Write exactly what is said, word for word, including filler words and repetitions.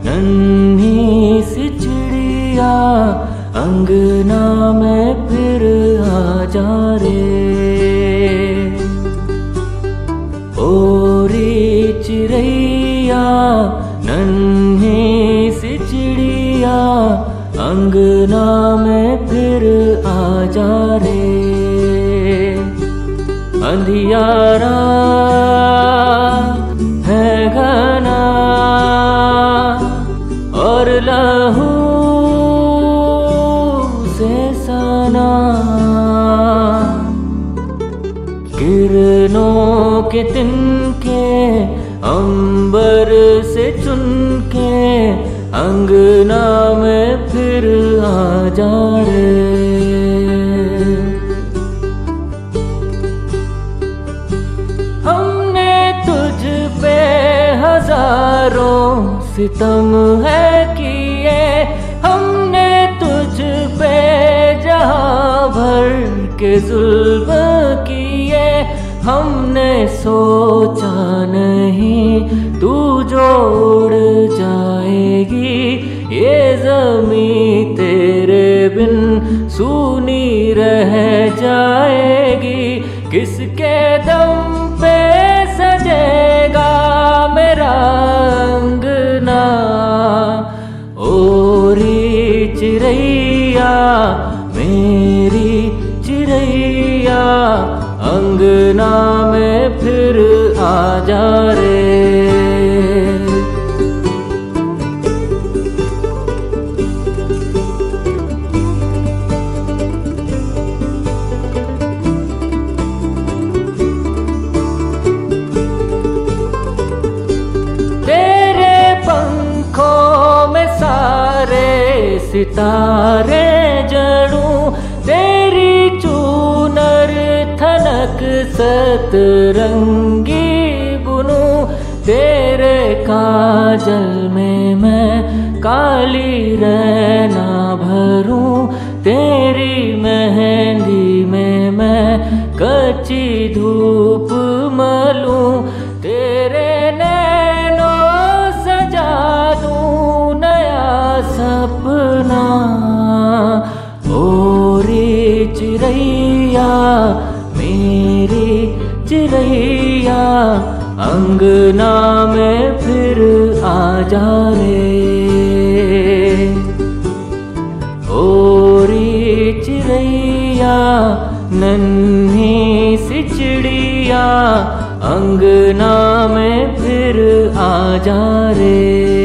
नन्ही सी चिड़िया अंगना में फिर आ जा रे। ओरी चिड़ैया नन्ही सी चिड़िया अंगना में फिर आ जा रे। अंधियारा है घना और लहू से सना, किरणों के तिनके अंबर से चुनके अंगना में फिर आ जा रे। हमने तुझ पे हजारों सितम है किए, हमने तुझ पे जहां भर के जुल्म किए। हमने सोचा नहीं तू जोड़ जाएगी, ये ज़मीं तेरे बिन सूनी रह जाएगी। किसके दम पे सजेगा मेरा अंगना, ओरी चिड़ैया मेरी चिड़ैया अंगना में फिर आ जा रे। तेरे पंखों में सारे सितारे जड़ूं, तेरी चूनर थनक सतरंगी बुनूं। तेरे काजल में मैं काली रैना भरूं, तेरी मेहंदी में मैं कच्ची धूप मलूं। तेरे नैनों सजा दूं नया सपना, ओरी चिड़ैया मेरी चिड़ैया अंगना में फिर आ जा रे। ओरी चिड़ैया नन्ही सी चिड़िया अंगना में फिर आ जा रे।